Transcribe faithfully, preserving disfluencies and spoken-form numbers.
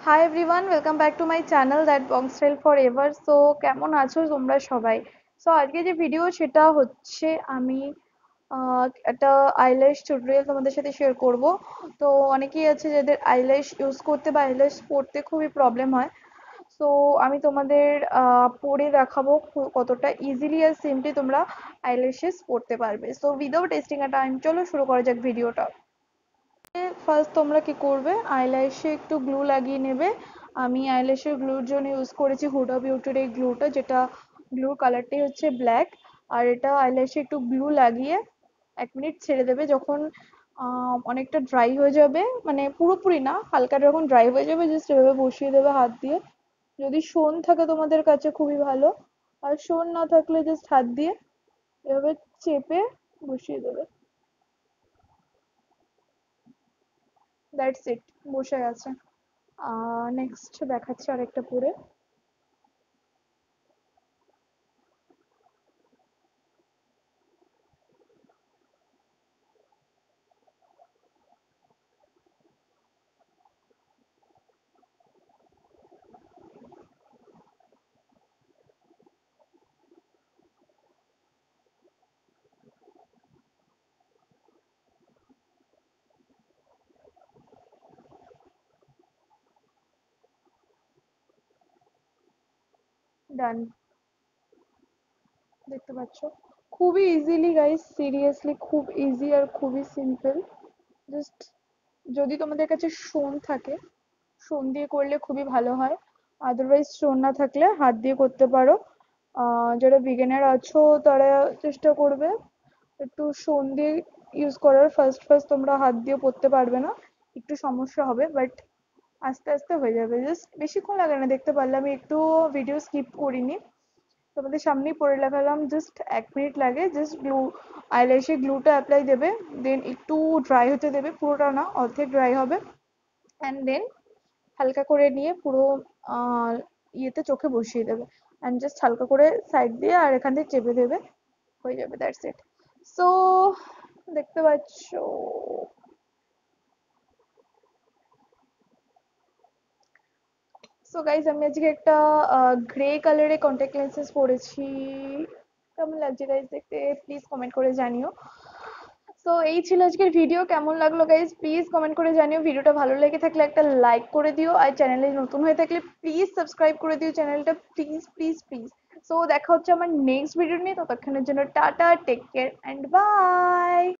High everyone, welcome back to my channel that bong style for ever. So কেমন আছো তোমরা সবাই? So আজকে যে ভিডিও সেটা হচ্ছে আমি আহ, একটা আইল্যাশ টিউটোরিয়াল তোমাদের সাথে শেয়ার করব। তো অনেকেই আছে যাদের আইল্যাশ ইউজ করতে বা আইল্যাশ পড়তে খুবই প্রবলেম হয়। সো আমি তোমাদের আহ, পড়ে দেখাবো খু- কতটা ইজিলি আর সিম্পলি তোমরা আইল্যাশেস পড়তে পারবে। So without testing a time, চলো শুরু করা যাক ভিডিওটা। ফার্স্ট তোমরা কি করবে, আইল্যাশে একটু গ্লু লাগিয়ে নেবে। আমি আইল্যাশের গ্লুর জন্য ইউজ করেছি হুডা বিউটির এই গ্লুটা, যেটা গ্লুর কালারটাই হচ্ছে ব্ল্যাক। আর এটা আইল্যাশে একটু গ্লু লাগিয়ে এক মিনিট ছেড়ে দেবে। যখন আহ, অনেকটা ড্রাই হয়ে যাবে, মানে পুরোপুরি না, হালকা যখন ড্রাই হয়ে যাবে, জাস্ট এভাবে বসিয়ে দেবে হাত দিয়ে। যদি শোন থাকে তোমাদের কাছে খুবই ভালো, আর শোন না থাকলে জাস্ট হাত দিয়ে এভাবে চেপে বসিয়ে দেবে। দ্যাটস ইট, বসে গেছে। আহ নেক্সট দেখাচ্ছি আরেকটা পরে। ডান। দেখতে পাচ্ছ খুবই ইজিলি গাইস, সিরিয়াসলি খুব ইজি আর খুবই সিম্পল। জাস্ট যদি তোমাদের কাছে শোন থাকে, শোন দিয়ে করলে খুবই ভালো হয়। আদারওয়াইজ শোন না থাকলে হাত দিয়ে করতে পারো। আহ যারা বিগিনার আছো তারা চেষ্টা করবে একটু শোন দিয়ে ইউজ করার। ফার্স্ট ফার্স্ট তোমরা হাত দিয়ে পড়তে পারবে না, একটু সমস্যা হবে, বাট আস্তে আস্তে হয়ে যাবে। জাস্ট বেশিক্ষণ লাগে না, দেখতে পারলে আমি একটু ভিডিও স্কিপ করিনি, তোমাদের সামনেই পড়ে দেখালাম। জাস্ট এক মিনিট লাগে। জাস্ট গ্লু, আইল্যাশে গ্লুটা অ্যাপ্লাই দেবে, দেন একটু ড্রাই হতে দেবে, পুরোটা না, অর্ধেক ড্রাই হবে। অ্যান্ড দেন হালকা করে নিয়ে পুরো আহ, ইয়েতে চোখে বসিয়ে দেবে। অ্যান্ড জাস্ট হালকা করে সাইড দিয়ে আর এখান থেকে চেপে দেবে, হয়ে যাবে। That's it. সো দেখতে পাচ্ছ। সো গাইজ, আমি আজকে একটা গ্রে কালারের কন্ট্যাক্ট লেন্সেস পরেছি। কেমন লাগছে গাইজ দেখতে, প্লিজ কমেন্ট করে জানিও। সো এই ছিল আজকের ভিডিও। কেমন লাগলো গাইজ প্লিজ কমেন্ট করে জানিও। ভিডিওটা ভালো লেগে থাকলে একটা লাইক করে দিও, আর চ্যানেলে নতুন হয়ে থাকলে প্লিজ সাবস্ক্রাইব করে দিও চ্যানেলটা, প্লিজ প্লিজ প্লিজ। সো দেখা হচ্ছে আমার নেক্সট ভিডিও নিয়ে, ততক্ষণের জন্য টাটা, টেক কেয়ার অ্যান্ড বাই।